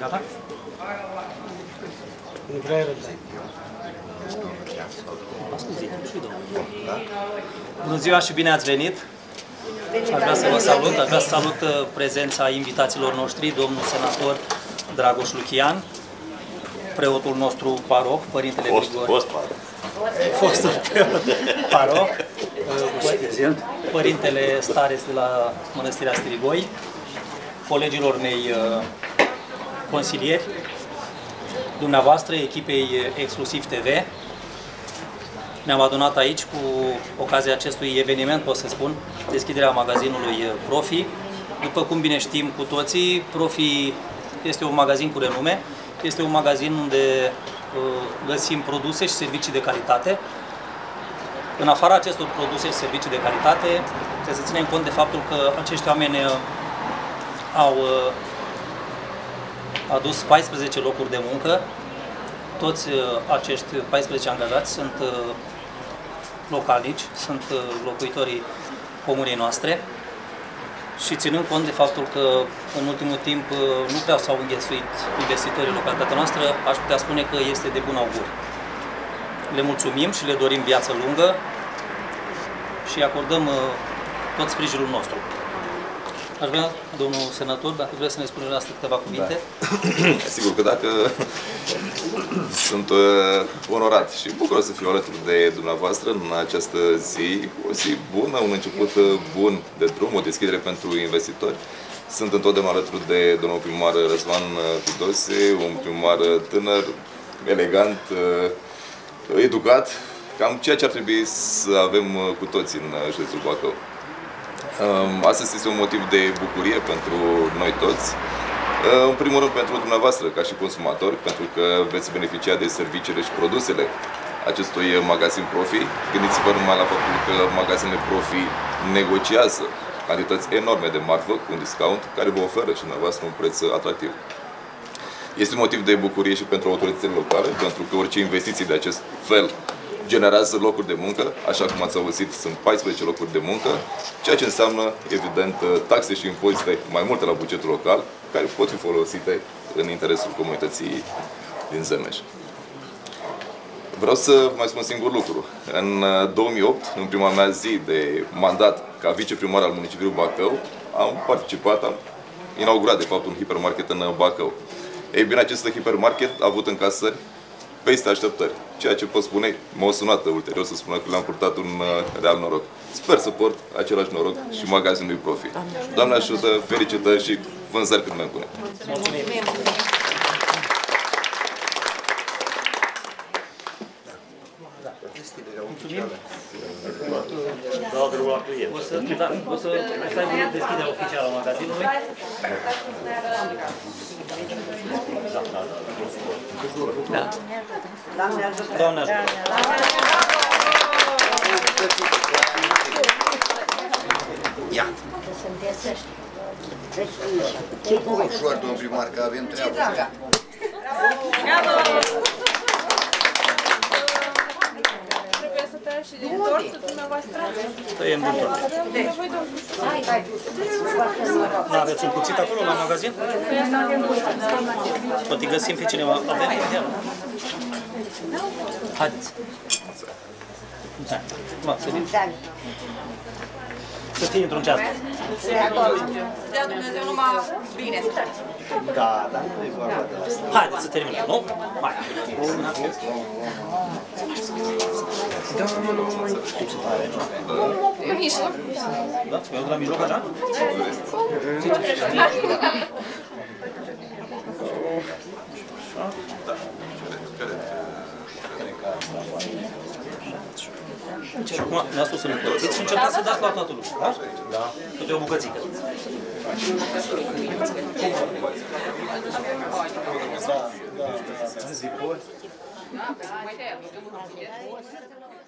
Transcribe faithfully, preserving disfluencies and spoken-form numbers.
Gata? Nu vrea răbdare. Bună ziua și bine ați venit! Aș vrea să vă salut, aș vrea să salut prezența invitaților noștri, domnul senator Dragoș Luchian, preotul nostru paroh, Părintele Grigore. Fost paroh. Fostul preot paroh, Părintele Stareț de la Mănăstirea Strigoi, colegilor mei consilieri, dumneavoastră, echipei Exclusiv T V. Ne-am adunat aici cu ocazia acestui eveniment, pot să spun, deschiderea magazinului Profi. După cum bine știm cu toții, Profi este un magazin cu renume, este un magazin unde uh, găsim produse și servicii de calitate. În afara acestor produse și servicii de calitate, trebuie să ținem cont de faptul că acești oameni uh, au uh, adus paisprezece locuri de muncă. Toți uh, acești paisprezece angajați sunt uh, localnici, sunt uh, locuitorii comunei noastre și ținând cont de faptul că în ultimul timp uh, nu prea s-au înghesuit investitorii în localitatea noastră, aș putea spune că este de bun augur. Le mulțumim și le dorim viață lungă și acordăm uh, tot sprijinul nostru. Aș vrea, domnul senator, dacă vreți să ne spuneți asta câteva cuvinte. Da. Sigur că dacă sunt uh, onorat și bucuros să fiu alături de dumneavoastră în această zi, o zi bună, un început bun de drum, o deschidere pentru investitori. Sunt întotdeauna alături de domnul primar Răzvan Tudose, un primar tânăr, elegant, uh, educat, cam ceea ce ar trebui să avem cu toții în județul Bacău. Astăzi este un motiv de bucurie pentru noi toți. În primul rând pentru dumneavoastră, ca și consumatori, pentru că veți beneficia de serviciile și produsele acestui magazin Profi. Gândiți-vă numai la faptul că magazinele Profi negociază cantități enorme de marfă cu un discount care vă oferă și dumneavoastră un preț atractiv. Este un motiv de bucurie și pentru autoritățile locale, pentru că orice investiții de acest fel generează locuri de muncă, așa cum ați auzit, sunt paisprezece locuri de muncă, ceea ce înseamnă, evident, taxe și impozite mai multe la bugetul local, care pot fi folosite în interesul comunității din Zemeș. Vreau să mai spun un singur lucru. În două mii opt, în prima mea zi de mandat ca viceprimar al municipiului Bacău, am participat, am inaugurat, de fapt, un hipermarket în Bacău. Ei bine, acest hipermarket a avut încasări peste așteptări. Ceea ce pot spune, m-au sunat ulterior să spună că le-am purtat un uh, real noroc. Sper să port același noroc și magazinului Profi. Doamne ajută, felicitări și vânzări cât mai bune. Mulțumim! O să, da, o să stai cu deschiderea oficială a magazinului. Da. Doamne ajută! Doamne ajută! Ia! Ce ușor, domnul primar, că avem treabă. Și din tortul dumneavoastră? Tăiem din tort. Nu aveți un cuțit acolo la magazin? Poate găsim pe cineva. Avem pe ea. Haideți. Da, să vin. Să fie într-un ceas. Să dea Dumnezeu numai bine. Da, da, nu e vorba de asta. Haideți să terminăm, nu? Hai. Da, nu, nu, nu, cum se pare? În mijloc. Da? Eu de la mijloc așa? Și acum ne-a spus să ne împărțiți și încercați să dați la toată lumea, da? Da. Câte o bucățică. Da, da, da.